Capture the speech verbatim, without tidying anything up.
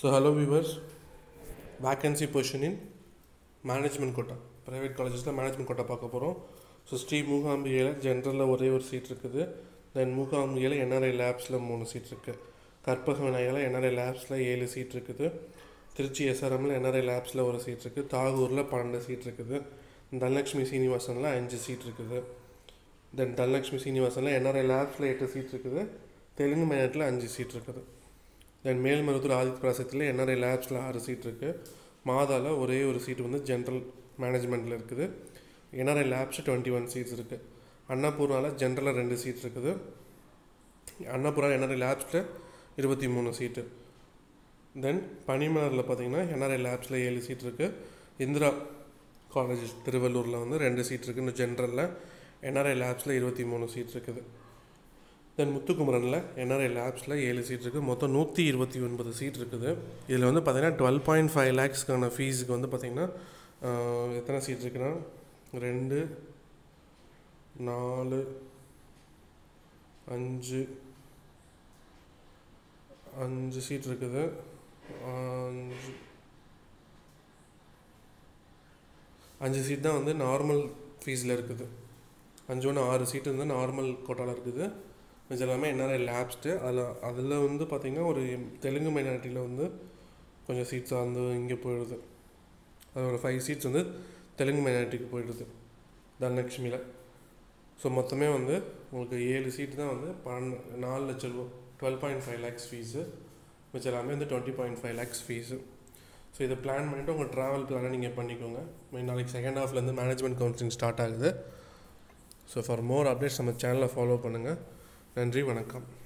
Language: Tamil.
So hello viewers, vacancy position in management quota, private colleges la management quota பார்க்க போறோம். So ஸ்ரீ மூகாம்பிகையில ஜெனரல்ல ஒரே ஒரு சீட் இருக்குது. தென் மூகாம்பிகையில N R I labsல மூணு சீட் இருக்கு. கற்பக விநாயகர்ல N R I labsல ஏழு சீட் இருக்குது. Trichy S R Mல N R I labsல ஒரு சீட் இருக்கு. தாகூர்ல பன்னிரண்டு சீட் இருக்குது. தனலட்சுமி சீனிவாசன்ல அஞ்சு சீட் இருக்குது. தென் தனலட்சுமி சீனிவாசன்ல N R I labsல எட்டு சீட் இருக்குது. தெலுங்கு மைனட்ல அஞ்சு சீட் இருக்குது. தென் Melmaruvathur Aditya பிரசாத்தில் N R I labsல ஆறு சீட் இருக்குது. மாதால ஒரே ஒரு சீட் வந்து ஜென்ரல் மேனேஜ்மெண்ட்டில் இருக்குது. N R I labs twenty one seats இருக்குது. அன்னபூர்ணாவில் ஜென்ரலில் ரெண்டு சீட் இருக்குது. அன்னபூர்ணா N R I labsல இருபத்தி மூணு சீட்டு. தென் பனிமலரில் பார்த்தீங்கன்னா N R I labsல ஏழு சீட் இருக்குது. இந்திரா காலேஜ் திருவள்ளூரில் வந்து ரெண்டு சீட் இருக்குது. இன்னும் ஜென்ரலில் N R I labsல இருபத்தி மூணு சீட் இருக்குது. தென் முத்துக்குமரனில் N R I labsல ஏழு சீட் இருக்குது. மொத்தம் நூற்றி இருபத்தி ஒன்பது சீட் இருக்குது. இதில் வந்து பார்த்திங்கன்னா டுவெல் பாயிண்ட் ஃபைவ் லேக்ஸ்க்கான ஃபீஸுக்கு வந்து பார்த்திங்கன்னா எத்தனை சீட் இருக்குன்னா ரெண்டு நாலு அஞ்சு அஞ்சு சீட் இருக்குது. அஞ்சு அஞ்சு சீட் தான் வந்து நார்மல் ஃபீஸில் இருக்குது. அஞ்சு ஒன்று ஆறு சீட்டு வந்து நார்மல் கோட்டாவில் இருக்குது. இது எல்லாமே N R I labsட்டு. அதில் அதில் வந்து பார்த்திங்கன்னா ஒரு தெலுங்கு மைனாரிட்டியில் வந்து கொஞ்சம் சீட்ஸ் வந்து இங்கே போயிடுது. அது ஒரு ஃபைவ் சீட்ஸ் வந்து தெலுங்கு மைனாரிட்டிக்கு போயிடுது தனலட்சுமியில். ஸோ மொத்தமே வந்து உங்களுக்கு ஏழு சீட்டு தான் வந்து பன்னெண்டு நாலு லட்ச ரூபா twelve point five lakhs fees. மிச்சம் எல்லாமே வந்து twenty point five lakhs fees. So இதை பிளான் பண்ணிவிட்டு உங்கள் ட்ராவல் பிளானை நீங்கள் பண்ணிக்கோங்க. நாளைக்கு செகண்ட் ஹாஃப்லேருந்து மேனேஜ்மெண்ட் கவுன்சிலிங் ஸ்டார்ட் ஆகுது. ஸோ ஃபார் மோர் அப்டேட்ஸ் நம்ம சேனலை ஃபாலோ பண்ணுங்கள். நன்றி, வணக்கம்.